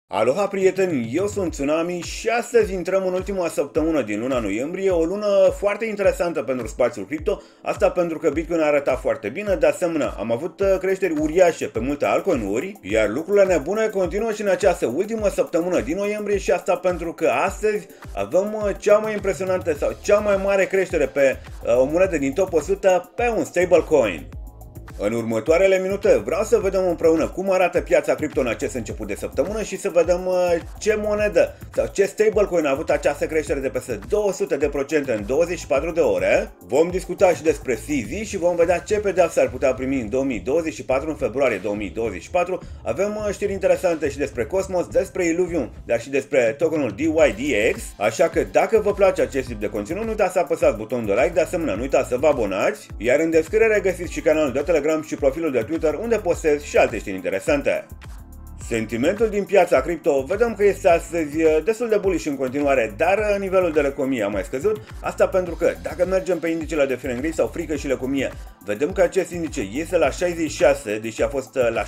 Aloha prieteni, eu sunt Tsunami și astăzi intrăm în ultima săptămână din luna noiembrie, o lună foarte interesantă pentru spațiul cripto, asta pentru că Bitcoin a arătat foarte bine, de asemenea am avut creșteri uriașe pe multe altcoin-uri, iar lucrurile nebune continuă și în această ultimă săptămână din noiembrie și asta pentru că astăzi avem cea mai impresionantă sau cea mai mare creștere pe o monedă din top 100 pe un stablecoin. În următoarele minute vreau să vedem împreună cum arată piața cripto în acest început de săptămână și să vedem ce monedă sau ce stablecoin a avut această creștere de peste 200% în 24 de ore. Vom discuta și despre CZ și vom vedea ce pedeapsă ar putea primi în 2024, în februarie 2024. Avem știri interesante și despre Cosmos, despre Illuvium, dar și despre tokenul DYDX. Așa că dacă vă place acest tip de conținut, nu uitați să apăsați butonul de like, de asemenea nu uitați să vă abonați, iar în descriere găsiți și canalul de Telegram și profilul de Twitter unde postez și alte știri interesante. Sentimentul din piața cripto vedem că este astăzi destul de bullish în continuare, dar nivelul de lăcomie a mai scăzut. Asta pentru că dacă mergem pe indicele de fear and greed sau frică și lăcomie, vedem că acest indice este la 66, deși a fost la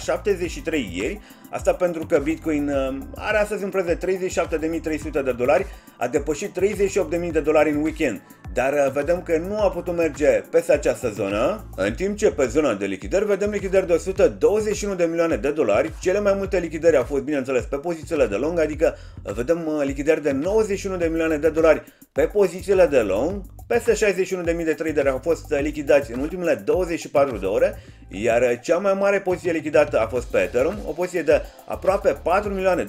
73 ieri. Asta pentru că Bitcoin are astăzi un preț de $37.300, a depășit $38.000 în weekend, dar vedem că nu a putut merge peste această zonă, în timp ce pe zona de lichidări vedem lichidări de $121 de milioane. Cele mai multe lichidări au fost, bineînțeles, pe pozițiile de long, adică vedem lichidări de $91 de milioane pe pozițiile de long. Peste 61.000 de traderi au fost lichidați în ultimele 24 de ore, iar cea mai mare poziție lichidată a fost pe Ethereum, o poziție de aproape $4 milioane,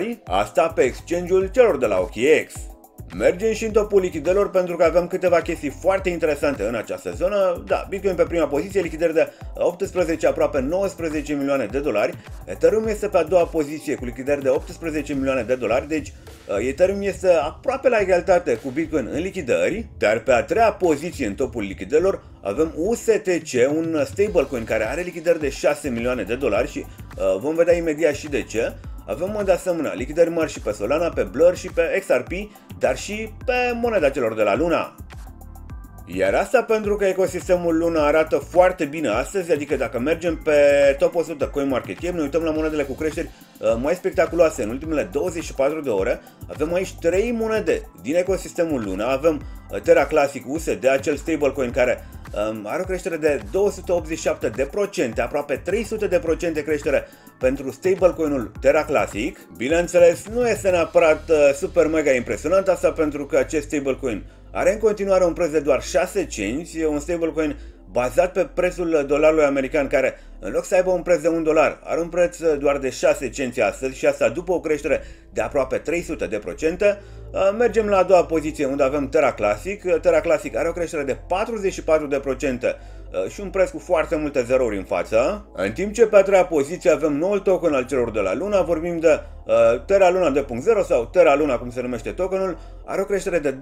asta pe exchange-ul celor de la OKX. Mergem și în topul lichidărilor pentru că avem câteva chestii foarte interesante în această zonă. Da, Bitcoin pe prima poziție, lichidări de 18, aproape $19 milioane. Ethereum este pe a doua poziție cu lichidări de $18 milioane, deci Ethereum este aproape la egalitate cu Bitcoin în lichidări. Dar pe a treia poziție în topul lichidărilor avem USTC, un stablecoin care are lichidări de $6 milioane și vom vedea imediat și de ce. Avem de asemenea lichidări mari și pe Solana, pe Blur și pe XRP, dar și pe moneda celor de la Luna. Iar asta pentru că ecosistemul Luna arată foarte bine astăzi, adică dacă mergem pe top 100 CoinMarketCap, ne uităm la monedele cu creșteri mai spectaculoase în ultimele 24 de ore, avem aici 3 monede din ecosistemul Luna. Avem Terra Classic USD, acel stablecoin care are o creștere de 287%, aproape 300% creștere pentru stablecoinul Terra Classic. Bineînțeles, nu este neapărat super mega impresionant, asta pentru că acest stablecoin are în continuare un preț de doar 6 cenți, un stablecoin bazat pe prețul dolarului american care, în loc să aibă un preț de $1, are un preț doar de 6 cenți astăzi și asta după o creștere de aproape 300%. Mergem la a doua poziție unde avem Terra Classic. Terra Classic are o creștere de 44% și un preț cu foarte multe zerouri în față. În timp ce pe a treia poziție avem noul token al celor de la Luna, vorbim de Terra Luna 2.0 sau Terra Luna cum se numește tokenul, are o creștere de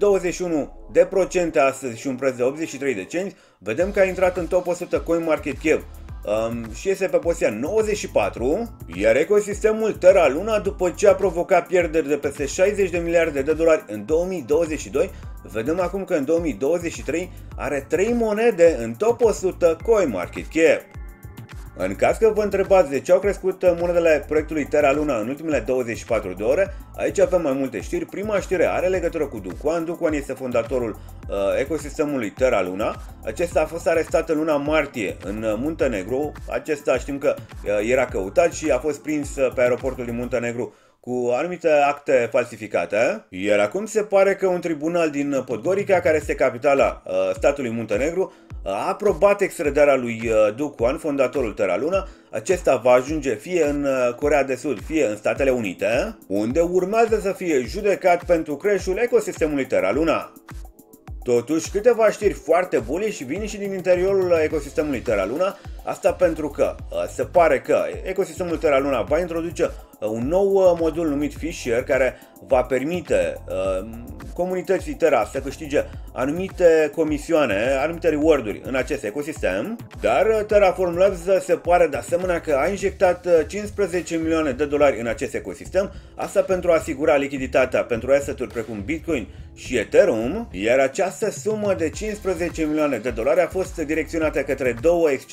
21% astăzi și un preț de 83 de cenți. Vedem că a intrat în top 100 CoinMarketCap și este pe poziția 94, iar ecosistemul Terra Luna, după ce a provocat pierderi de peste $60 de miliarde în 2022, vedem acum că în 2023 are 3 monede în top 100 CoinMarketCap. În caz că vă întrebați de ce au crescut monedele proiectului Terra Luna în ultimele 24 de ore, aici avem mai multe știri. Prima știre are legătură cu Do Kwon. Do Kwon este fondatorul ecosistemului Terra Luna. Acesta a fost arestat în luna martie în Muntenegru. Acesta știm că era căutat și a fost prins pe aeroportul din Muntenegru cu anumite acte falsificate, iar acum se pare că un tribunal din Podgorica, care este capitala statului Muntenegru, a aprobat extradarea lui Do Kwon, fondatorul Terra Luna. Acesta va ajunge fie în Coreea de Sud, fie în Statele Unite, unde urmează să fie judecat pentru crash-ul ecosistemului Terra Luna. Totuși, câteva știri foarte bune și vin și din interiorul ecosistemului Terra Luna, asta pentru că se pare că ecosistemul Terra Luna va introduce un nou modul numit Fish-Share care va permite comunității Terra să câștige anumite comisioane, anumite reward-uri în acest ecosistem, dar Terraform Labs se pare de asemenea că a injectat $15 milioane în acest ecosistem, asta pentru a asigura lichiditatea pentru asset-uri precum Bitcoin și Ethereum, iar această sumă de $15 milioane a fost direcționată către două exchange-uri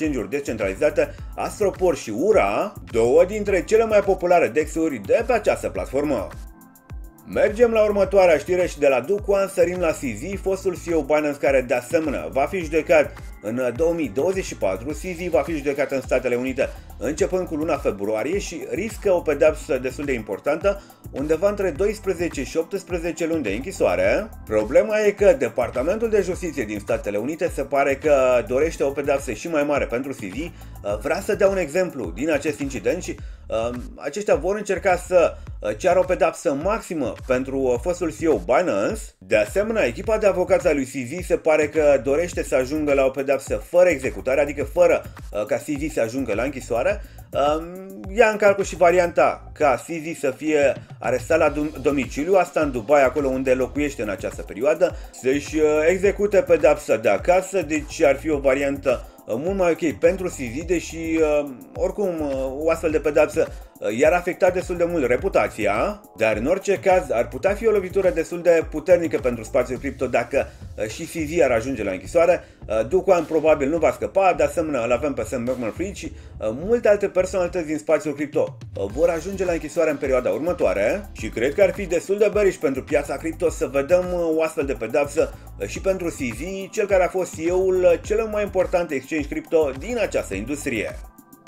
descentralizate, Astroport și URA, două dintre cele mai populare DEX-uri de pe această platformă. Mergem la următoarea știre și de la Do Kwon sărim la CZ, fostul CEO Binance, care de asemenea va fi judecat în 2024. CZ va fi judecat în Statele Unite începând cu luna februarie și riscă o pedeapsă destul de importantă, undeva între 12 și 18 luni de închisoare. Problema e că Departamentul de Justiție din Statele Unite se pare că dorește o pedeapsă și mai mare pentru CZ, vrea să dea un exemplu din acest incident și aceștia vor încerca să ceară o pedeapsă maximă pentru fostul CEO Binance. De asemenea, echipa de avocați a lui CZ se pare că dorește să ajungă la o pedeapsă fără executare, adică fără ca CZ să ajungă la închisoare. Ia în calcul și varianta ca CZ să fie arestat la domiciliu, asta în Dubai, acolo unde locuiește în această perioadă, să-și execute pedeapsa de acasă, deci ar fi o variantă mult mai ok pentru CZ, deși oricum o astfel de pedeapsă i-ar afecta destul de mult reputația, dar în orice caz ar putea fi o lovitură destul de puternică pentru spațiul cripto dacă și CZ ar ajunge la închisoare. Do Kwon probabil nu va scăpa, de asemenea îl avem pe Sam Bankman-Fried și multe alte personalități din spațiul cripto vor ajunge la închisoare în perioada următoare și cred că ar fi destul de bearish pentru piața cripto să vedem o astfel de pedeapsă și pentru CZ, cel care a fost CEO-ul cel mai important exchange cripto din această industrie.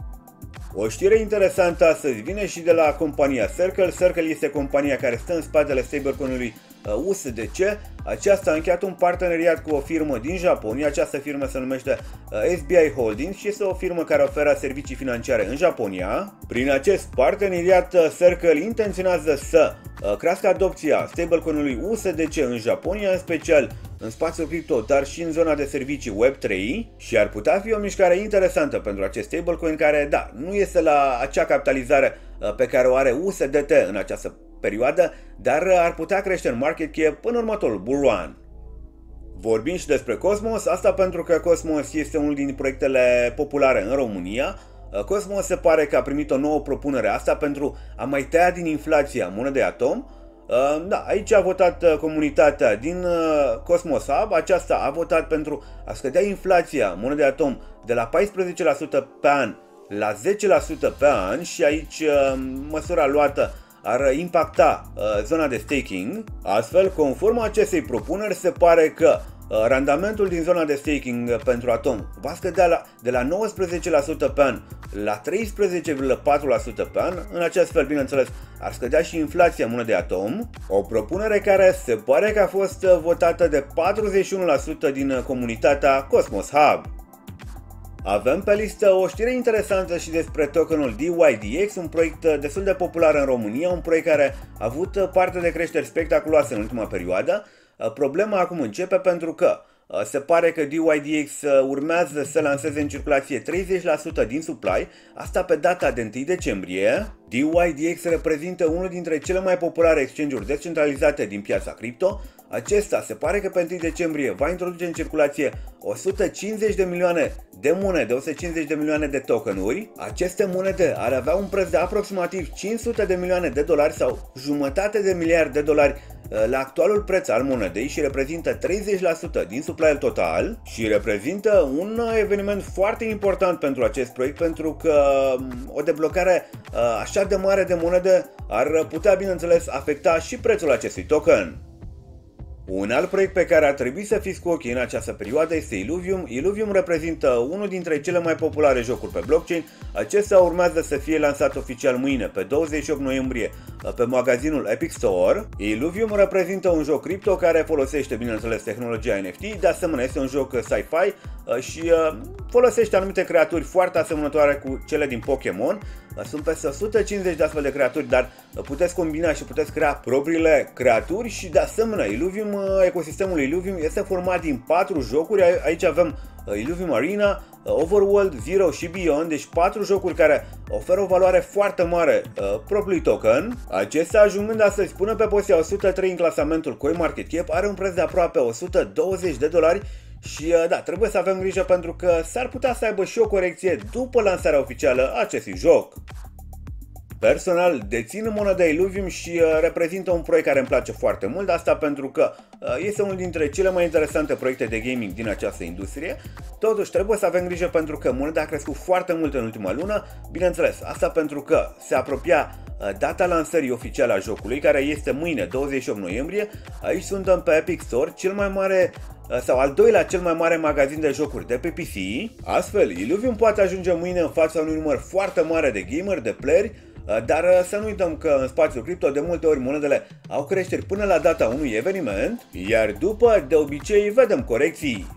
O știre interesantă astăzi vine și de la compania Circle. Circle este compania care stă în spatele stablecoin-ului USDC. Aceasta a încheiat un parteneriat cu o firmă din Japonia. Această firmă se numește SBI Holdings și este o firmă care oferă servicii financiare în Japonia. Prin acest parteneriat, Circle intenționează să crească adopția stablecoin-ului USDC în Japonia, în special în spațiul cripto, dar și în zona de servicii Web3, și ar putea fi o mișcare interesantă pentru acest stablecoin care, da, nu este la acea capitalizare pe care o are USDT în această perioadă, dar ar putea crește în market cap în următorul bull run. Vorbim și despre Cosmos, asta pentru că Cosmos este unul din proiectele populare în România. Cosmos se pare că a primit o nouă propunere, asta pentru a mai tăia din inflația monedei Atom. Da, aici a votat comunitatea din Cosmos Hub. Aceasta a votat pentru a scădea inflația monedei Atom de la 14% pe an la 10% pe an și aici măsura luată ar impacta zona de staking. Astfel, conform acestei propuneri, se pare că randamentul din zona de staking pentru Atom va scădea de la 19% pe an la 13,4% pe an. În acest fel, bineînțeles, ar scădea și inflația monedei Atom, o propunere care se pare că a fost votată de 41% din comunitatea Cosmos Hub. Avem pe listă o știre interesantă și despre tokenul DYDX, un proiect destul de popular în România, un proiect care a avut parte de creșteri spectaculoase în ultima perioadă. Problema acum începe pentru că se pare că DYDX urmează să lanseze în circulație 30% din supply, asta pe data de 1 decembrie. DYDX reprezintă unul dintre cele mai populare exchange-uri descentralizate din piața cripto. Acesta se pare că pe 1 decembrie va introduce în circulație 150 de milioane de monede, 150 de milioane de tokenuri. Aceste monede ar avea un preț de aproximativ 500 de milioane de dolari sau jumătate de miliard de dolari la actualul preț al monedei și reprezintă 30% din supply-ul total și reprezintă un eveniment foarte important pentru acest proiect, pentru că o deblocare așa de mare de monede ar putea, bineînțeles, afecta și prețul acestui token. Un alt proiect pe care ar trebui să fiți cu ochii în această perioadă este Illuvium. Illuvium reprezintă unul dintre cele mai populare jocuri pe blockchain. Acesta urmează să fie lansat oficial mâine, pe 28 noiembrie, pe magazinul Epic Store. Illuvium reprezintă un joc cripto care folosește, bineînțeles, tehnologia NFT, de asemenea este un joc sci-fi și folosește anumite creaturi foarte asemănătoare cu cele din Pokémon. Sunt peste 150 de astfel de creaturi, dar puteți combina și puteți crea propriile creaturi și, de asemenea, ecosistemul Illuvium este format din 4 jocuri. Aici avem Illuvium Arena, Overworld, Zero și Beyond, deci 4 jocuri care oferă o valoare foarte mare propriului token. Acesta, ajungând astăzi până pe poziția 103 în clasamentul CoinMarketCap, are un preț de aproape 120 de dolari. Și da, trebuie să avem grijă pentru că s-ar putea să aibă și o corecție după lansarea oficială a acestui joc. Personal, dețin moneda Illuvium și reprezintă un proiect care îmi place foarte mult, asta pentru că este unul dintre cele mai interesante proiecte de gaming din această industrie. Totuși trebuie să avem grijă pentru că moneda a crescut foarte mult în ultima lună, bineînțeles, asta pentru că se apropia data lansării oficiale a jocului, care este mâine, 28 noiembrie. Aici suntem pe Epic Store, cel mai mare sau al doilea cel mai mare magazin de jocuri de pe PC. Astfel, Illuvium poate ajunge mâine în fața unui număr foarte mare de gameri, de playeri, dar să nu uităm că în spațiul cripto de multe ori monedele au creșteri până la data unui eveniment, iar după, de obicei, vedem corecții.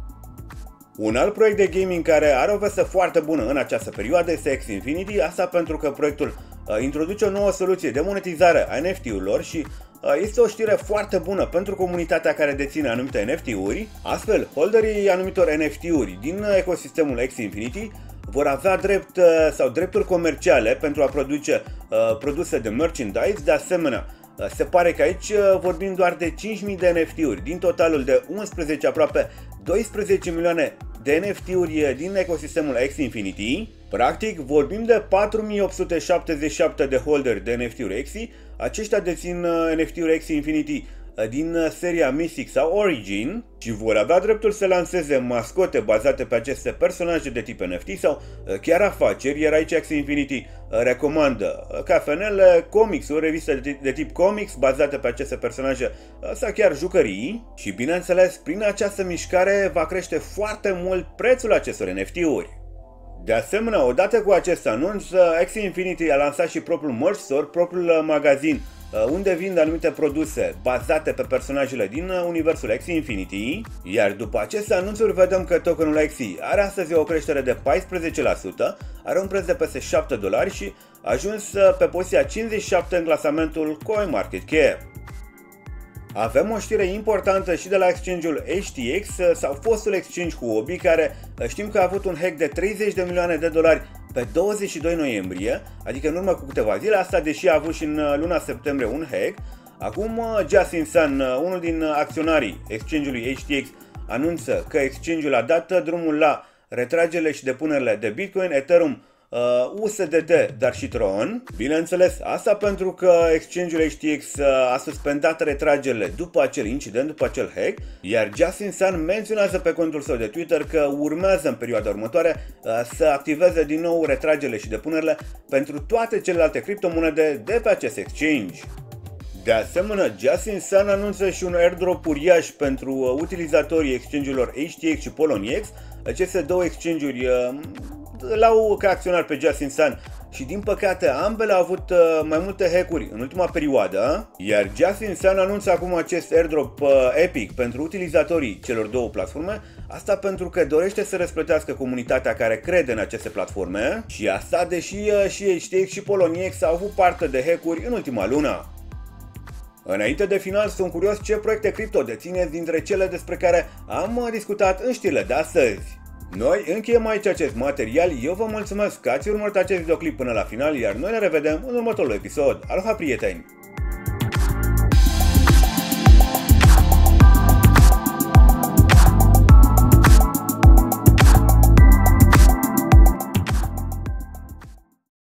Un alt proiect de gaming care are o veste foarte bună în această perioadă este Axie Infinity, asta pentru că proiectul introduce o nouă soluție de monetizare a NFT-urilor și este o știre foarte bună pentru comunitatea care deține anumite NFT-uri. Astfel, holderii anumitor NFT-uri din ecosistemul Axie Infinity vor avea drepturi comerciale pentru a produce produse de merchandise. De asemenea, se pare că aici vorbim doar de 5.000 de NFT-uri din totalul de 11, aproape 12 milioane de NFT-uri din ecosistemul Axie Infinity. Practic, vorbim de 4877 de holderi de NFT-uri Axie. Aceștia dețin NFT-uri Axie Infinity din seria Mythic sau Origin și vor avea dreptul să lanseze mascote bazate pe aceste personaje de tip NFT sau chiar afaceri, iar aici Axie Infinity recomandă cafenele, comics-uri, reviste de tip comics bazate pe aceste personaje sau chiar jucării și bineînțeles, prin această mișcare va crește foarte mult prețul acestor NFT-uri. De asemenea, odată cu acest anunț, Axie Infinity a lansat și propriul merch store, propriul magazin unde vind anumite produse bazate pe personajele din universul Axie Infinity, iar după aceste anunțuri vedem că tokenul Axie are astăzi o creștere de 14%, are un preț de peste $7 și a ajuns pe poziția 57 în clasamentul CoinMarketCap. Avem o știre importantă și de la exchange-ul HTX sau fostul exchange Huobi, care știm că a avut un hack de 30 de milioane de dolari pe 22 noiembrie, adică în urmă cu câteva zile, asta deși a avut și în luna septembrie un hack. Acum Justin Sun, unul din acționarii exchange-ului HTX, anunță că exchange-ul a dat drumul la retragerile și depunerile de Bitcoin, Ethereum, USDT, dar și Tron. Bineînțeles, asta pentru că exchange-ul HTX a suspendat retragerile după acel incident, după acel hack, iar Justin Sun menționează pe contul său de Twitter că urmează în perioada următoare să activeze din nou retragerile și depunerile pentru toate celelalte criptomonede de pe acest exchange. De asemenea, Justin Sun anunță și un airdrop uriaș pentru utilizatorii exchange-urilor HTX și Poloniex. Aceste două exchange-uri l-au ca acționar pe Justin Sun și din păcate ambele au avut mai multe hack-uri în ultima perioadă, iar Justin Sun anunță acum acest airdrop epic pentru utilizatorii celor două platforme, asta pentru că dorește să răsplătească comunitatea care crede în aceste platforme și asta deși și HTX și Poloniex au avut parte de hack-uri în ultima lună. Înainte de final, sunt curios ce proiecte cripto dețineți dintre cele despre care am discutat în știrile de astăzi. Noi încheiem aici acest material, eu vă mulțumesc că ați urmărit acest videoclip până la final, iar noi ne revedem în următorul episod. Aloha, prieteni!